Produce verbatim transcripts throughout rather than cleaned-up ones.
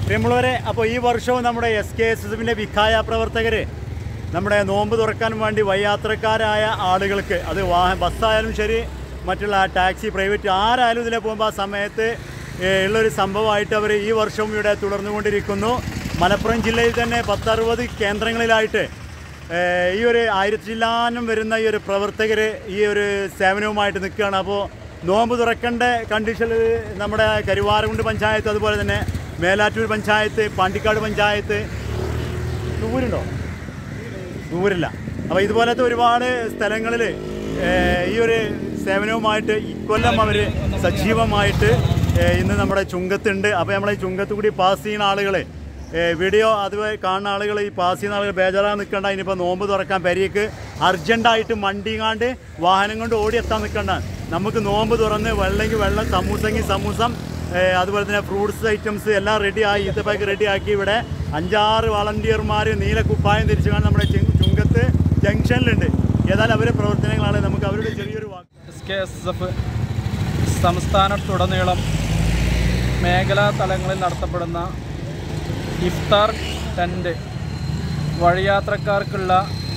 പ്രിയമുള്ളവരെ, അപ്പോൾ ഈ വർഷവും നമ്മുടെ എസ് കെ എസ് എസ് എഫിൻ്റെ വിഖായ പ്രവർത്തകർ നമ്മുടെ നോമ്പ് തുറക്കാൻ വേണ്ടി വഴിയാത്രക്കാരായ ആളുകൾക്ക്, അത് വാഹന ബസ്സായാലും ശരി, മറ്റുള്ള ടാക്സി, പ്രൈവറ്റ് ആരായാലും ഇതിലെ പോകുമ്പോൾ ആ സമയത്ത് ഉള്ളൊരു സംഭവമായിട്ട് അവർ ഈ വർഷവും ഇവിടെ തുടർന്നുകൊണ്ടിരിക്കുന്നു. മലപ്പുറം ജില്ലയിൽ തന്നെ പത്തറുപത് കേന്ദ്രങ്ങളിലായിട്ട് ഈ ഒരു ആയിരത്തി ജില്ലാനും വരുന്ന ഈ ഒരു പ്രവർത്തകർ ഈ ഒരു സേവനവുമായിട്ട് നിൽക്കുകയാണ്. അപ്പോൾ നോമ്പ് തുറക്കേണ്ട കണ്ടീഷനിൽ നമ്മുടെ കരുവാരക്കുണ്ട് പഞ്ചായത്ത്, അതുപോലെ തന്നെ മേലാറ്റൂർ പഞ്ചായത്ത്, പാണ്ടിക്കാട് പഞ്ചായത്ത്, ദൂരുണ്ടോ? ദൂരില്ല. അപ്പോൾ ഇതുപോലത്തെ ഒരുപാട് സ്ഥലങ്ങളിൽ ഈ ഒരു സേവനവുമായിട്ട് ഇക്കൊല്ലം അവർ സജീവമായിട്ട് ഇന്ന് നമ്മുടെ ചുങ്കത്തുണ്ട്. അപ്പോൾ നമ്മളെ ചുങ്കത്ത് കൂടി പാസ് ചെയ്യുന്ന ആളുകൾ, വീഡിയോ അതുപോലെ കാണുന്ന ആളുകൾ, ഈ പാസ് ചെയ്യുന്ന ആളുകൾ ബേജാറാൻ നിൽക്കേണ്ട. ഇനിയിപ്പോൾ നോമ്പ് തുറക്കാൻ പെരിയക്ക് അർജൻറ്റായിട്ട് മണ്ടിങ്ങാണ്ട് വാഹനം കൊണ്ട് ഓടിയെത്താൻ നിൽക്കേണ്ട. നമുക്ക് നോമ്പ് തുറന്ന് വെള്ളമെങ്കിൽ വെള്ളം, സമൂസെങ്കിൽ സമൂസം, അതുപോലെ തന്നെ ഫ്രൂട്ട്സ് ഐറ്റംസ് എല്ലാം റെഡിയായി, ഈത്തപ്പാക്ക് റെഡിയാക്കി ഇവിടെ അഞ്ചാറ് വളണ്ടിയർമാർ നീല കുപ്പായം തിരിച്ചു കാണാൻ നമ്മുടെ ചുങ്കത്ത് ജംഗ്ഷനിലുണ്ട്. ഏതായാലും അവരുടെ പ്രവർത്തനങ്ങളാണ്. നമുക്ക് അവരുടെ ചെറിയൊരു വാക്ക്. എസ് കെ എസ് എഫ് സംസ്ഥാനത്തുടനീളം മേഖലാ തലങ്ങളിൽ നടത്തപ്പെടുന്ന ഇഫ്താർ ടെൻറ്റ്, വഴിയാത്രക്കാർക്കുള്ള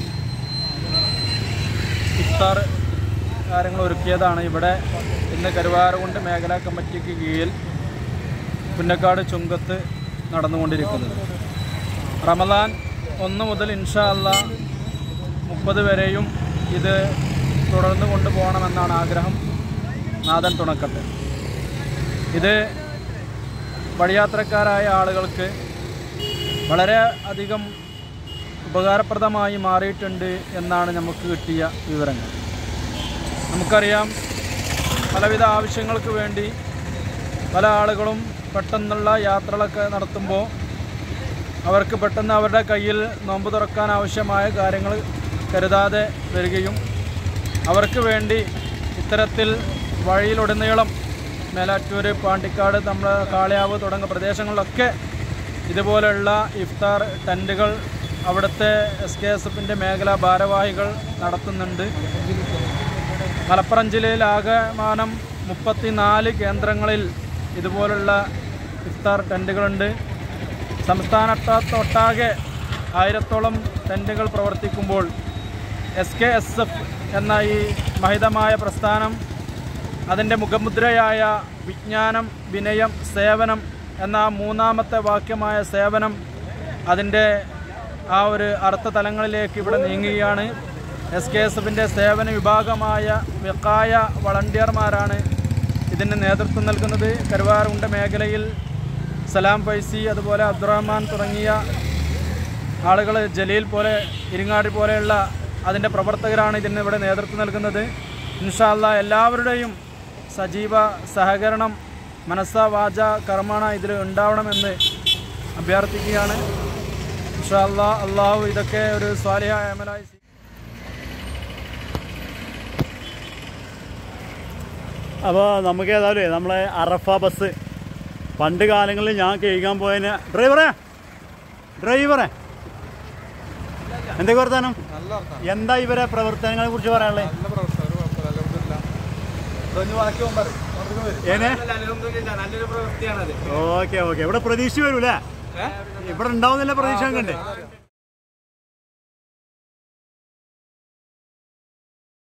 ഇഫ്താർ കാര്യങ്ങൾ ഒരുക്കിയതാണ് ഇവിടെ ഇന്ന് കരുവാരക്കുണ്ട് മേഖലാ കമ്മിറ്റിക്ക് കീഴിൽ പുന്നക്കാട് ചുങ്കത്ത് നടന്നുകൊണ്ടിരിക്കുന്നത്. റമദാൻ ഒന്ന് മുതൽ ഇൻഷാ അല്ലാഹ് മുപ്പത് വരെയും ഇത് തുടർന്ന് കൊണ്ടുപോകണമെന്നാണ് ആഗ്രഹം. നാഥൻ തുണക്കട്ടെ. ഇത് വഴിയാത്രക്കാരായ ആളുകൾക്ക് വളരെ അധികം ഉപകാരപ്രദമായി മാറിയിട്ടുണ്ട് എന്നാണ് നമുക്ക് കിട്ടിയ വിവരങ്ങൾ. നമുക്കറിയാം, പലവിധ ആവശ്യങ്ങൾക്ക് വേണ്ടി പല ആളുകളും പെട്ടെന്നുള്ള യാത്രകളൊക്കെ നടത്തുമ്പോൾ അവർക്ക് പെട്ടെന്ന് അവരുടെ കയ്യിൽ നോമ്പ് തുറക്കാൻ ആവശ്യമായ കാര്യങ്ങൾ കരുതാതെ വരികയും അവർക്ക് വേണ്ടി ഇത്തരത്തിൽ വഴിയിലുടനീളം മേലാറ്റൂർ, പാണ്ടിക്കാട്, നമ്മുടെ കാളിയാവ് തുടങ്ങിയ പ്രദേശങ്ങളിലൊക്കെ ഇതുപോലെയുള്ള ഇഫ്താർ ടെൻറ്റുകൾ അവിടുത്തെ എസ് കെ എസ് എഫിൻ്റെ മേഖലാ ഭാരവാഹികൾ നടത്തുന്നുണ്ട്. മലപ്പുറം ജില്ലയിൽ ആകമാനം മുപ്പത്തിനാല് കേന്ദ്രങ്ങളിൽ ഇതുപോലുള്ള ഇഫ്താർ ടെൻറ്റുകളുണ്ട്. സംസ്ഥാനത്തൊട്ടാകെ ആയിരത്തോളം ടെൻറ്റുകൾ പ്രവർത്തിക്കുമ്പോൾ എസ് കെ എസ് എഫ് എന്ന ഈ മഹിതമായ പ്രസ്ഥാനം അതിൻ്റെ മുഖമുദ്രയായ വിജ്ഞാനം, വിനയം, സേവനം എന്ന മൂന്നാമത്തെ വാക്യമായ സേവനം, അതിൻ്റെ ആ ഒരു അർത്ഥതലങ്ങളിലേക്ക് ഇവിടെ നീങ്ങുകയാണ്. എസ് കെ എസ് എഫിൻ്റെ സേവന വിഭാഗമായ വിഖായ വളണ്ടിയർമാരാണ് ഇതിന് നേതൃത്വം നൽകുന്നത്. കരുവാരക്കുണ്ട് മേഖലയിൽ സലാം ഫൈസി, അതുപോലെ അബ്ദുറഹ്മാൻ തുടങ്ങിയ ആളുകൾ, ജലീൽ പോലെ, ഇരിങ്ങാടി പോലെയുള്ള അതിൻ്റെ പ്രവർത്തകരാണ് ഇതിന് ഇവിടെ നേതൃത്വം നൽകുന്നത്. ഇൻഷാ അല്ലാഹ് എല്ലാവരുടെയും സജീവ സഹകരണം മനസ്സ വാച കർമ്മണ ഇതിൽ ഉണ്ടാവണമെന്ന് അഭ്യർത്ഥിക്കുകയാണ്. ഇൻഷാ അല്ലാഹ് അള്ളാഹു ഇതൊക്കെ ഒരു സ്വാലിഹായ അമലായി. അപ്പോൾ നമുക്ക് ഏതായാലും നമ്മളെ അറഫ ബസ് പണ്ട് കാലങ്ങളിൽ ഞാൻ കഴിക്കാൻ പോയതിന് ഡ്രൈവറെ ഡ്രൈവറെ എന്തൊക്കെ വർത്താനം? എന്താ ഇവരെ പ്രവർത്തനങ്ങളെ കുറിച്ച് പറയാനുള്ളത്? ഓക്കെ ഓക്കെ ഇവിടെ പ്രതീക്ഷ വരൂല്ലേ? ഇവിടെ ഉണ്ടാവുന്നില്ല പ്രതീക്ഷ കണ്ടേ?